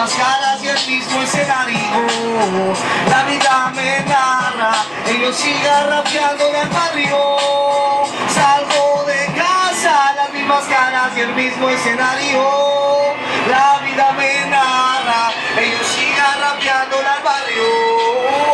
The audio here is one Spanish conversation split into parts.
mismas caras y el mismo escenario. La vida me narra, ellos sigan rapeando en el barrio. Salgo de casa, las mismas caras y el mismo escenario. La vida me narra, ellos sigan rapeando en el barrio.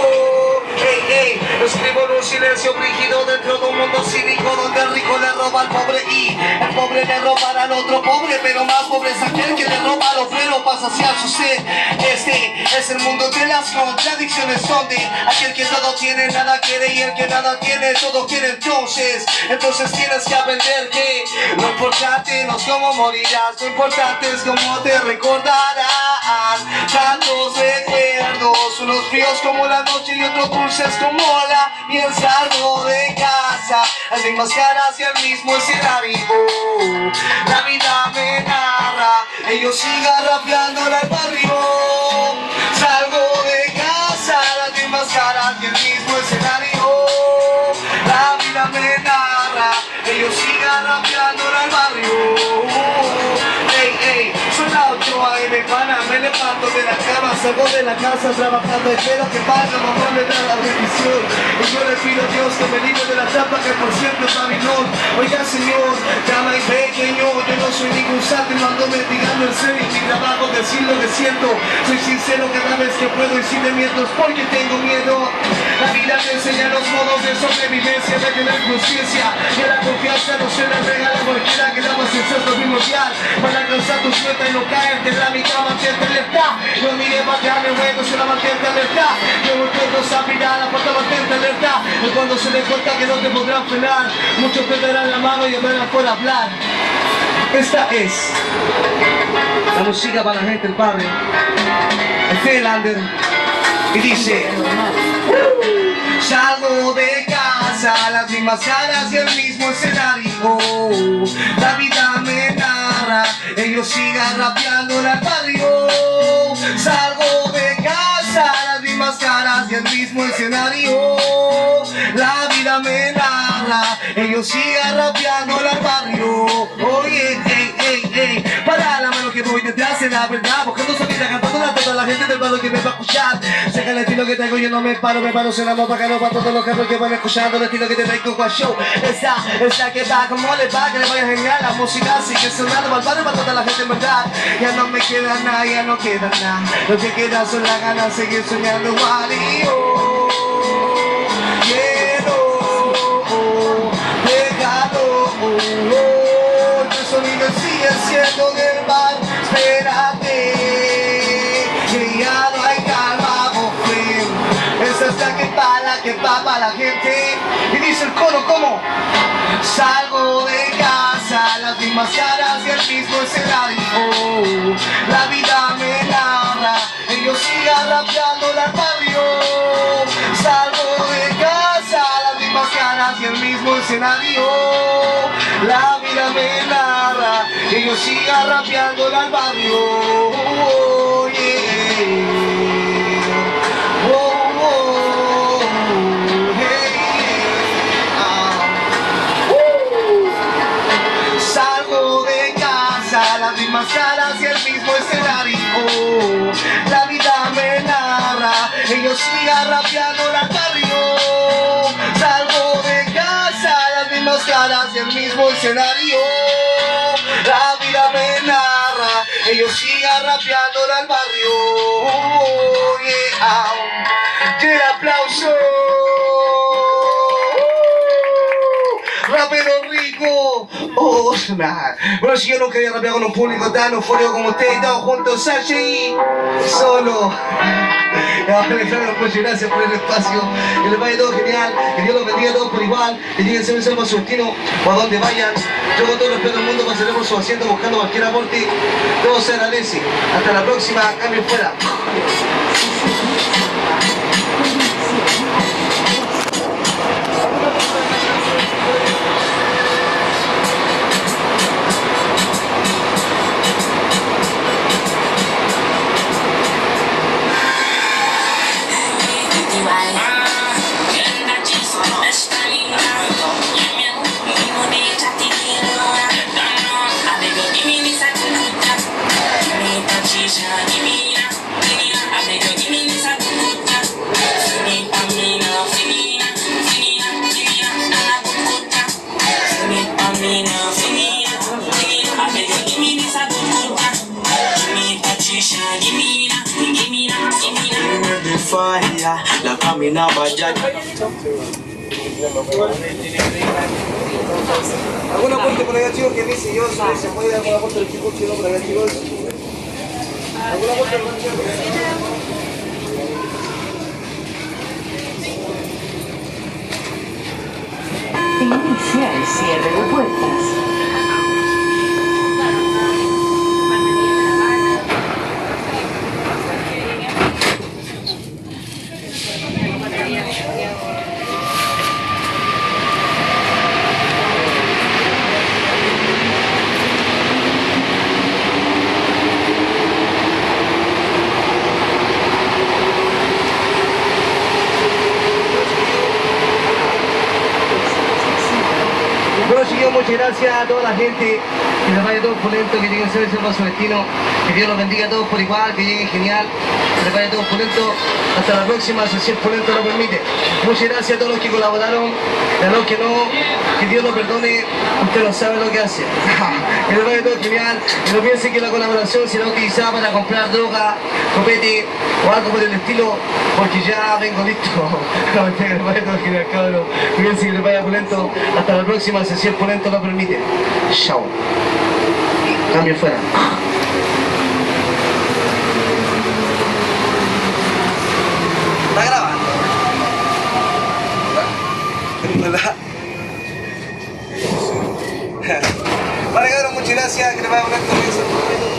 Escribo en un silencio rígido dentro de un mundo cínico donde el rico le roba al pobre y el pobre le roba al otro pobre, pero más pobre es aquel que le roba al obrero para saciar su sed. Este es el mundo de las contradicciones donde aquel que todo tiene nada quiere y el que nada tiene todo quiere. Entonces tienes que aprender que lo importante no es cómo morirás, lo importante es cómo te recordarás. Tantos recuerdos, unos fríos como la noche y otros dulces como la miel. Salgo de casa, las mismas caras y el mismo escenario. La vida me narra, ellos sigan rapeando en el barrio. Salgo de casa, las mismas caras y el mismo escenario. La vida me narra, ellos sigan rapeando en el barrio. Son las 8 AM, pana, me levanto de la cama, salgo de la casa trabajando, espero que valga, mamá me da la bendición. Y yo le pido a Dios que me libre de la trampa que por siempre es Babilón. Oiga Señor, llama y pequeño, yo no soy ningún santo y mando mendigando el ser y mi trabajo decir lo que siento. Soy sincero cada vez que puedo y sin de mientos porque tengo miedo. La vida te enseña los modos de sobrevivencia, de tener conciencia, y la confianza no se le regala a cualquiera que daba sensato primordial para alcanzar tus metas y no caerte en la mitad. Mantente alerta, no mire más que a mi juego, se la mantente alerta. Que un encuentro se abrirá, la puerta mantente alerta. Y cuando se dé cuenta que no te podrán frenar, muchos perderán la mano y andarán por hablar. Esta es la música para la gente del barrio, el Finlander, y dice: salgo de casa, las mismas caras y el mismo escenario. La vida me narra, ellos sigan rapeando en el barrio. Salgo de casa, las mismas caras y el mismo escenario. La vida me narra, ellos sigan rapeando en el barrio. Oye, para la mano que voy detrás de la verdad, buscando salida, cantando a toda la gente del barrio que me va a escuchar. Sé que el estilo que traigo yo no me paro, se la mopa bacano para todos los cabros que van escuchando. El estilo que te traigo con show, esa que va como le va, que le vaya genial. La música sigue sonando para el barrio, para toda la gente en verdad. Ya no me queda nada, ya no queda nada. Lo que queda son las ganas de seguir soñando igual y yo quiero dejarlo. El sonido sigue siendo del bar, espérate, que ya no hay calma, mujer. Esa es la que va para la gente. Y dice el coro como: salgo de casa, las mismas caras y el mismo escenario. La vida me narra, ellos sigan rapeando en el barrio. Salgo de casa, las mismas caras y el mismo escenario. La vida me narra, ellos sigan rapeando en el barrio. Oh, yeah. Oh, oh, hey. Salgo de casa, las mismas caras y el mismo escenario. La vida me narra, ellos sigan rapeando en el barrio. Salgo de casa, las mismas caras y el mismo escenario. La vida me narra, ellos sigan rapeando en el barrio. Oh, yeah. Y el aplauso. Rapero rico. Oh, nah. Bueno, si yo nunca había rapeado con un público tan eufórico como ustedes, estamos juntos, Sacha y solo. Muchas gracias por el espacio, que les vaya todo genial, que Dios los bendiga a todos por igual, que lleguen siempre a su destino o a donde vayan. Yo con todo el respeto del mundo pasaré por su asiento buscando cualquier aporte. Todo se agradece. Hasta la próxima, cambio fuera. Give me María, la caminaba ya. ¿Algún aporte por allá, chicos, que dice yo? ¿Se puede dar algún aporte del chico chino por allá, chicos? ¿Algún aporte por allá? Inicia el cierre de puertas. Bueno, chicos, muchas gracias a toda la gente, que les vaya todo opulento, que lleguen a ser su destino, que Dios los bendiga a todos por igual, que lleguen genial, que les vaya todo opulento, hasta la próxima, si el opulento lo permite. Muchas gracias a todos los que colaboraron, y a los que no, que Dios los perdone, usted no sabe lo que hace. Que les vaya todo genial, y no piensen que la colaboración será utilizada para comprar droga, copete o algo por el estilo, porque ya vengo listo. Que les vaya todo genial, cabrón. Cuídense, que les vaya opulento, hasta la próxima, si el ponente lo permite. Chao. Cambio fuera. ¿Está grabando? ¿Verdad? Vale, cabrón, muchas gracias. Que les vaya opulento.